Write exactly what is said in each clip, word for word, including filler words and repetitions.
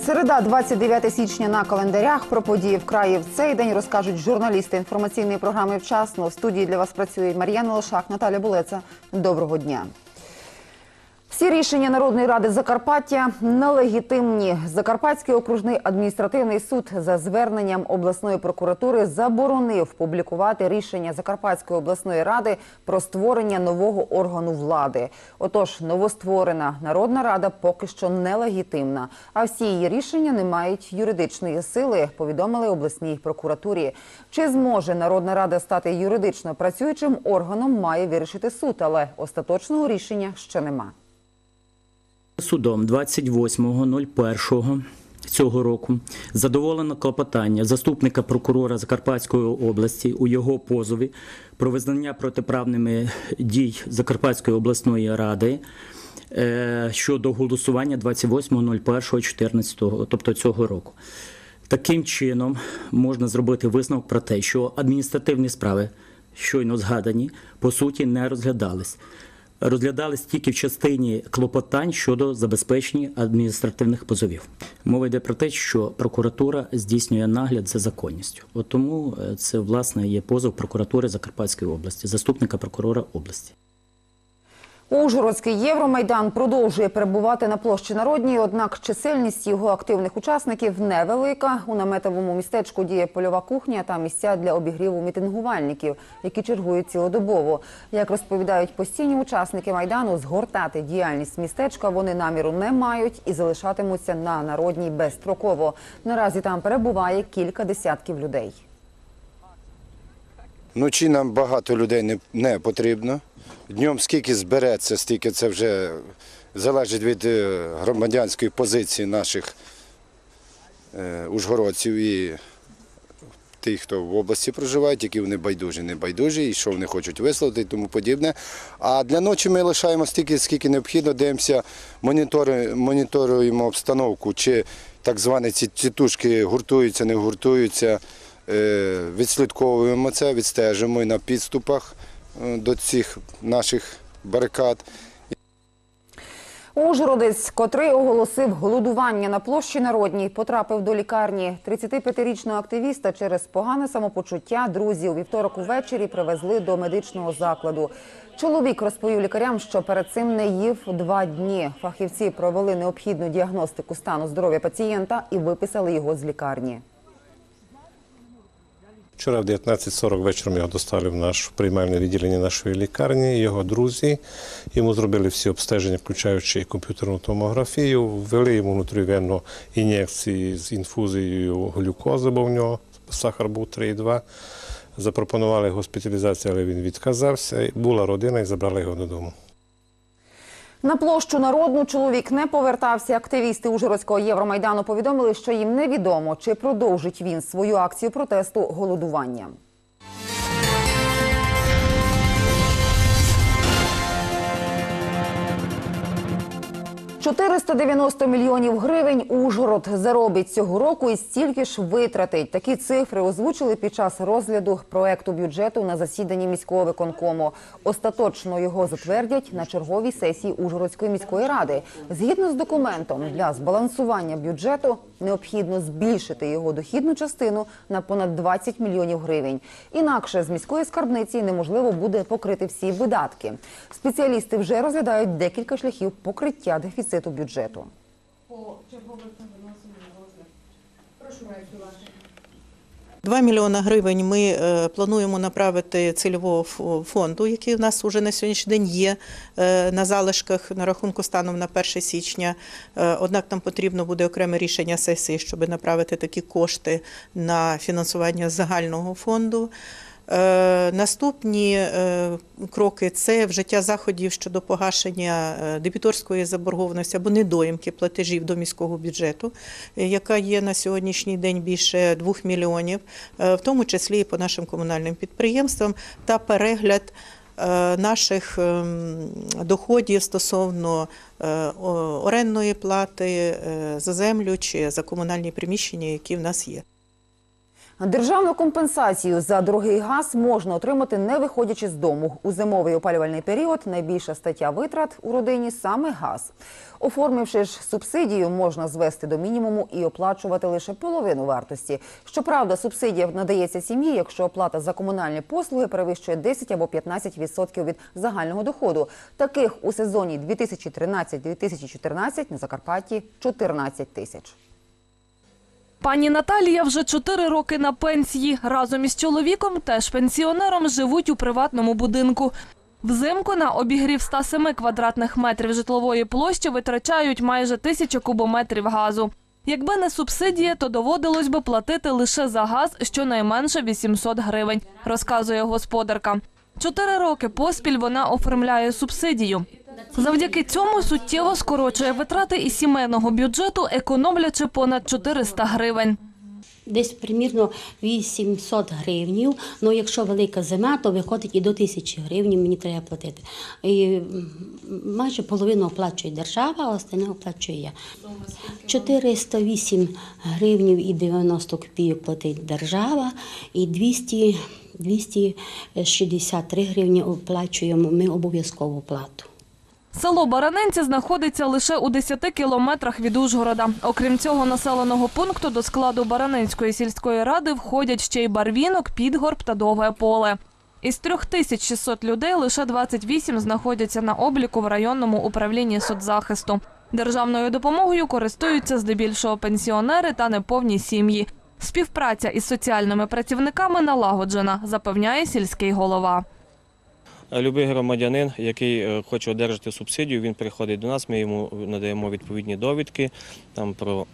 Середа, двадцять дев'яте січня на календарях. Про події в краї в цей день розкажуть журналісти інформаційної програми «Вчасно». В студії для вас працює Мар'яна Лошак, Наталя Булеца. Доброго дня. Всі рішення Народної ради Закарпаття нелегітимні. Закарпатський окружний адміністративний суд за зверненням обласної прокуратури заборонив публікувати рішення Закарпатської обласної ради про створення нового органу влади. Отож, новостворена Народна рада поки що нелегітимна, а всі її рішення не мають юридичної сили, повідомили обласній прокуратурі. Чи зможе Народна рада стати юридично працюючим органом, має вирішити суд, але остаточного рішення ще нема. Судом двадцять восьмого першого цього року задоволено клопотання заступника прокурора Закарпатської області у його позові про визнання протиправними дій Закарпатської обласної ради щодо голосування двадцять восьмого першого чотирнадцятого, тобто цього року. Таким чином можна зробити висновок про те, що адміністративні справи, щойно згадані, по суті не розглядались. Розглядались тільки в частині клопотань щодо забезпечення адміністративних позовів. Мова йде про те, що прокуратура здійснює нагляд за законністю. От тому це, власне, є позов прокуратури Закарпатської області, заступника прокурора області. Ужгородський Євромайдан продовжує перебувати на площі Народній, однак чисельність його активних учасників невелика. У наметовому містечку діє польова кухня та місця для обігріву мітингувальників, які чергують цілодобово. Як розповідають постійні учасники Майдану, згортати діяльність містечка вони наміру не мають і залишатимуться на Народній безстроково. Наразі там перебуває кілька десятків людей. Вночі нам багато людей не, не потрібно. Днем скільки збереться, стільки це вже залежить від громадянської позиції наших е, ужгородців і тих, хто в області проживають, які вони байдужі, не байдужі, і що вони хочуть висловити і тому подібне. А для ночі ми лишаємо стільки, скільки необхідно, дивимося, монітори, моніторуємо обстановку, чи так звані ці тітушки гуртуються, не гуртуються, е, відслідковуємо це, відстежимо і на підступах до цих наших барикад. Ужгородець, котрий оголосив голодування на площі Народній, потрапив до лікарні. тридцятип'ятирічного активіста через погане самопочуття друзі у вівторок увечері привезли до медичного закладу. Чоловік розповів лікарям, що перед цим не їв два дні. Фахівці провели необхідну діагностику стану здоров'я пацієнта і виписали його з лікарні. Вчора в дев'ятнадцять сорок вечором його доставили в наше приймальне відділення нашої лікарні. Його друзі, йому зробили всі обстеження, включаючи і комп'ютерну томографію, ввели йому внутрівенно ін'єкції з інфузією глюкози, бо в нього сахар був три і два. Запропонували госпіталізацію, але він відказався. Була родина і забрала його додому. На площу Народну чоловік не повертався. Активісти Ужгородського Євромайдану повідомили, що їм невідомо, чи продовжить він свою акцію протесту голодуванням. чотириста дев'яносто мільйонів гривень Ужгород заробить цього року і стільки ж витратить. Такі цифри озвучили під час розгляду проекту бюджету на засіданні міського виконкому. Остаточно його затвердять на черговій сесії Ужгородської міської ради. Згідно з документом, для збалансування бюджету необхідно збільшити його дохідну частину на понад двадцять мільйонів гривень. Інакше з міської скарбниці неможливо буде покрити всі видатки. Спеціалісти вже розглядають декілька шляхів покриття дефіциту бюджету. два мільйони гривень ми плануємо направити цільового фонду, який у нас вже на сьогоднішній день є на залишках на рахунку станом на перше січня. Однак нам потрібно буде окреме рішення сесії, щоб направити такі кошти на фінансування загального фонду. Наступні кроки – це вжиття заходів щодо погашення дебіторської заборгованості або недоїмки платежів до міського бюджету, яка є на сьогоднішній день більше двох мільйонів, в тому числі і по нашим комунальним підприємствам, та перегляд наших доходів стосовно орендної плати за землю чи за комунальні приміщення, які в нас є. Державну компенсацію за дорогий газ можна отримати, не виходячи з дому. У зимовий опалювальний період найбільша стаття витрат у родині – саме газ. Оформивши ж субсидію, можна звести до мінімуму і оплачувати лише половину вартості. Щоправда, субсидія надається сім'ї, якщо оплата за комунальні послуги перевищує десять або п'ятнадцять відсотків від загального доходу. Таких у сезоні дві тисячі тринадцять - дві тисячі чотирнадцять на Закарпатті чотирнадцять тисяч. Пані Наталія вже чотири роки на пенсії. Разом із чоловіком, теж пенсіонером, живуть у приватному будинку. Взимку на обігрів ста семи квадратних метрів житлової площі витрачають майже тисячу кубометрів газу. Якби не субсидія, то доводилось би платити лише за газ щонайменше вісімсот гривень, розказує господарка. Чотири роки поспіль вона оформляє субсидію. Завдяки цьому суттєво скорочує витрати із сімейного бюджету, економлячи понад чотириста гривень. Десь примірно вісімсот гривнів, ну якщо велика зима, то виходить і до тисячі гривень мені треба платити. І майже половину оплачує держава, а остальне оплачую я. чотириста вісім гривнів і дев'яносто копійок платить держава, і двісті, двісті шістдесят три гривні оплачуємо ми обов'язкову плату. Село Баранинці знаходиться лише у десяти кілометрах від Ужгорода. Окрім цього населеного пункту, до складу Баранинської сільської ради входять ще й Барвінок, Підгорб та Довге поле. Із трьох тисяч шістсот людей лише двадцять вісім знаходяться на обліку в районному управлінні соцзахисту. Державною допомогою користуються здебільшого пенсіонери та неповні сім'ї. Співпраця із соціальними працівниками налагоджена, запевняє сільський голова. Любий громадянин, який хоче одержати субсидію, він приходить до нас, ми йому надаємо відповідні довідки там, про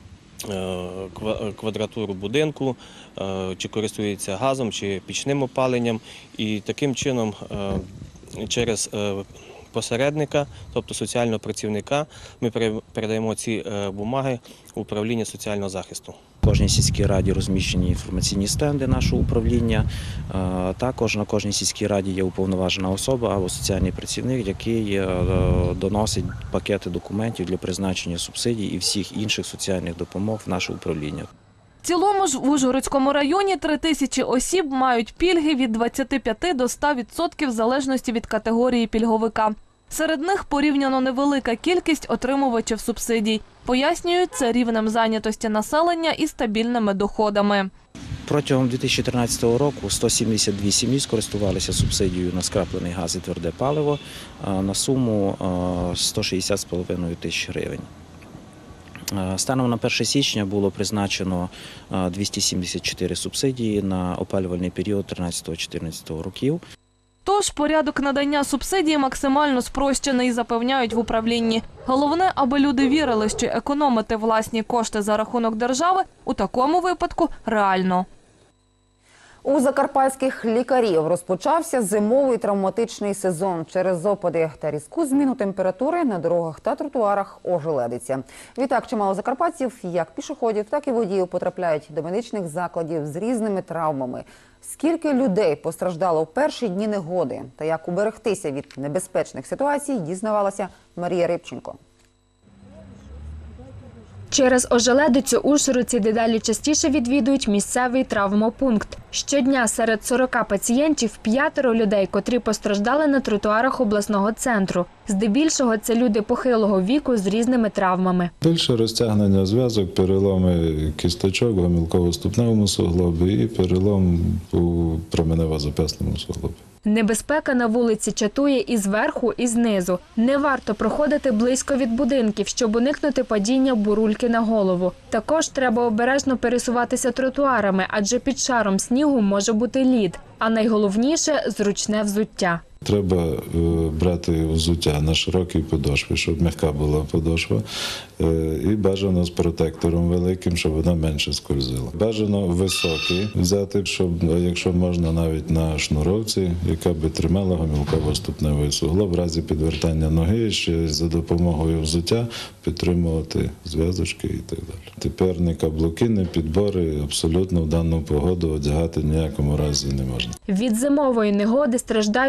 квадратуру будинку, чи користується газом, чи пічним опаленням. І таким чином через посередника, тобто соціального працівника, ми передаємо ці бумаги в управління соціального захисту. В кожній сільській раді розміщені інформаційні стенди нашого управління. Також на кожній сільській раді є уповноважена особа або соціальний працівник, який доносить пакети документів для призначення субсидій і всіх інших соціальних допомог в наше управління. В цілому ж в Ужгородському районі три тисячі осіб мають пільги від двадцяти п'яти до ста відсотків в залежності від категорії пільговика. Серед них порівняно невелика кількість отримувачів субсидій. Пояснюють, це рівнем зайнятості населення і стабільними доходами. Протягом дві тисячі тринадцятого року сто сімдесят дві сім'ї скористувалися субсидією на скраплений газ і тверде паливо на суму сто шістдесят з половиною тисяч гривень. Станом на перше січня було призначено двісті сімдесят чотири субсидії на опалювальний період тринадцятого-чотирнадцятого років. Тож порядок надання субсидії максимально спрощений, запевняють в управлінні. Головне, аби люди вірили, що економити власні кошти за рахунок держави у такому випадку реально. У закарпатських лікарів розпочався зимовий травматичний сезон. Через опади та різку зміну температури на дорогах та тротуарах ожеледиться. Відтак чимало закарпатців, як пішоходів, так і водіїв, потрапляють до медичних закладів з різними травмами. Скільки людей постраждало в перші дні негоди та як уберегтися від небезпечних ситуацій, дізнавалася Марія Рибченко. Через ожеледицю ужгородці дедалі частіше відвідують місцевий травмопункт. Щодня серед сорока пацієнтів п'ятеро людей, котрі постраждали на тротуарах обласного центру. Здебільшого це люди похилого віку з різними травмами. Більше розтягнення зв'язок, переломи кісточок в гомілково-ступневому суглобі і перелом у променево-зап'ясному суглобі. Небезпека на вулиці чатує і зверху, і знизу. Не варто проходити близько від будинків, щоб уникнути падіння бурульки на голову. Також треба обережно пересуватися тротуарами, адже під шаром снігу може бути лід. А найголовніше – зручне взуття. Треба брати взуття на широкій подошві, щоб м'яка була подошва. І бажано з протектором великим, щоб вона менше скользила. Бажано високий взяти, щоб, якщо можна, навіть на шнуровці, яка би тримала гомілково-ступневий суглоб. В разі підвертання ноги ще за допомогою взуття підтримувати зв'язочки і так далі. Тепер ні каблуки, ні підбори абсолютно в дану погоду одягати ніякому разі не можна. Від зимової негоди страждають і закарпатські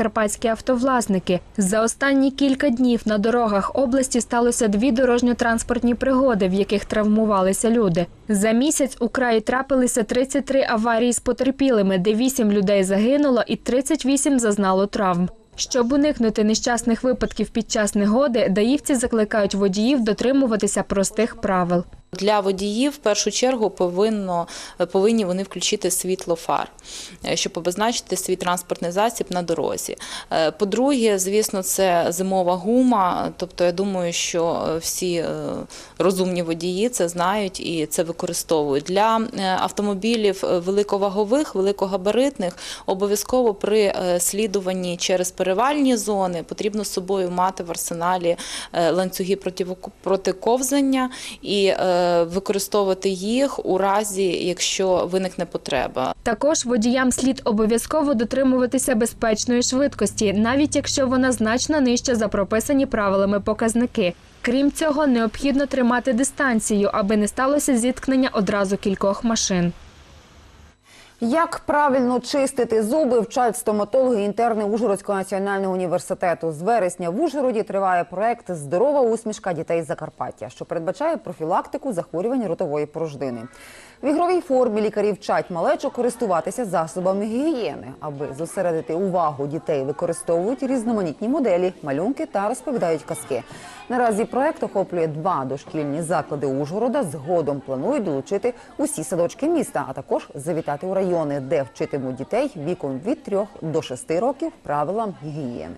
закарпатські автовласники. За останні кілька днів на дорогах області сталося дві дорожньо-транспортні пригоди, в яких травмувалися люди. За місяць у краї трапилися тридцять три аварії з потерпілими, де вісім людей загинуло і тридцять вісім зазнало травм. Щоб уникнути нещасних випадків під час негоди, даївці закликають водіїв дотримуватися простих правил. Для водіїв в першу чергу повинно, повинні вони включити світло фар, щоб обозначити свій транспортний засіб на дорозі. По-друге, звісно, це зимова гума, тобто я думаю, що всі розумні водії це знають і це використовують. Для автомобілів великовагових, великогабаритних обов'язково при слідуванні через перевальні зони потрібно з собою мати в арсеналі ланцюги проти ковзання і використовувати їх у разі, якщо виникне потреба. Також водіям слід обов'язково дотримуватися безпечної швидкості, навіть якщо вона значно нижча за прописані правилами показники. Крім цього, необхідно тримати дистанцію, аби не сталося зіткнення одразу кількох машин. Як правильно чистити зуби, вчать стоматологи-інтерни Ужгородського національного університету. З вересня в Ужгороді триває проект «Здорова усмішка дітей з Закарпаття», що передбачає профілактику захворювань ротової порожнини. В ігровій формі лікарі вчать малечу користуватися засобами гігієни. Аби зосередити увагу дітей, використовують різноманітні моделі, малюнки та розповідають казки. Наразі проект охоплює два дошкільні заклади Ужгорода. Згодом планують долучити усі садочки міста, а також завітати у райони, де вчитимуть дітей віком від трьох до шести років правилам гігієни.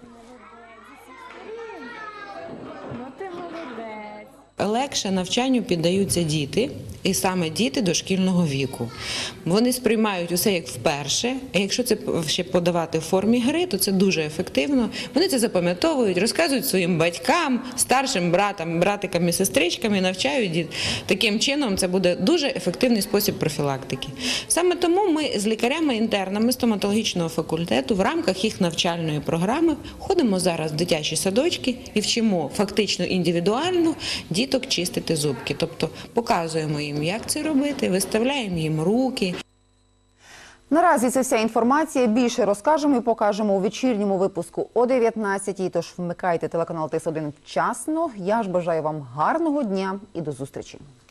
Легше навчанню піддаються діти, і саме діти дошкільного віку. Вони сприймають усе як вперше, а якщо це ще подавати в формі гри, то це дуже ефективно. Вони це запам'ятовують, розказують своїм батькам, старшим братам, братикам і сестричкам і навчають дітей. Таким чином це буде дуже ефективний спосіб профілактики. Саме тому ми з лікарями-інтернами стоматологічного факультету в рамках їх навчальної програми ходимо зараз в дитячі садочки і вчимо фактично індивідуально діток чистити зубки. Тобто показуємо їм, як це робити, виставляємо їм руки. Наразі це вся інформація. Більше розкажемо і покажемо у вечірньому випуску о дев'ятнадцятій. Тож вмикайте телеканал Т С один вчасно. Я ж бажаю вам гарного дня і до зустрічі.